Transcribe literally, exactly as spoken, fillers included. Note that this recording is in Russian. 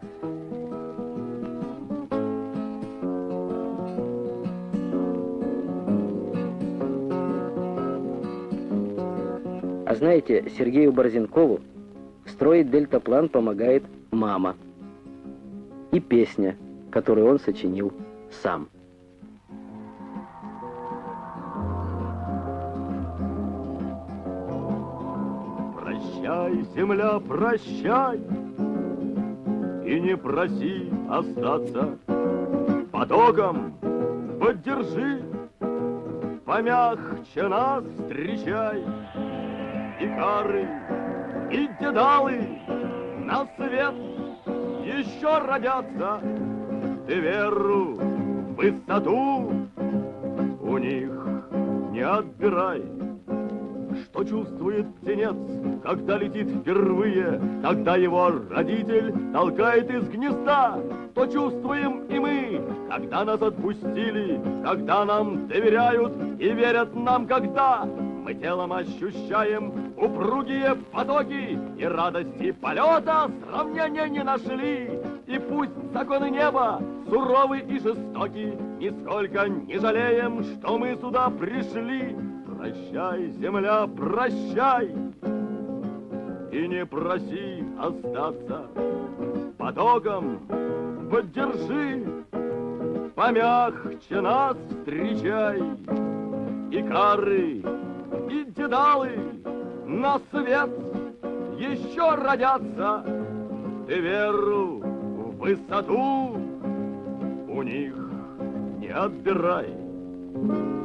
А знаете, Сергею Борзенкову строить дельтаплан помогает мама. И песня, которую он сочинил сам. Прощай, земля, прощай, и не проси остаться. Потоком поддержи, помягче нас встречай. И кары, и дедалы на свет еще родятся. Ты веру в высоту у них не отбирай. Что чувствует птенец, когда летит впервые, когда его родитель толкает из гнезда? То чувствуем и мы, когда нас отпустили, когда нам доверяют и верят нам, когда мы телом ощущаем упругие потоки, и радости полета сравнения не нашли. И пусть законы неба суровы и жестоки, нисколько не жалеем, что мы сюда пришли. Прощай, земля, прощай, и не проси остаться. Потоком поддержи, помягче нас встречай. И кары, и дедалы на свет еще родятся. Ты веру в высоту у них не отбирай.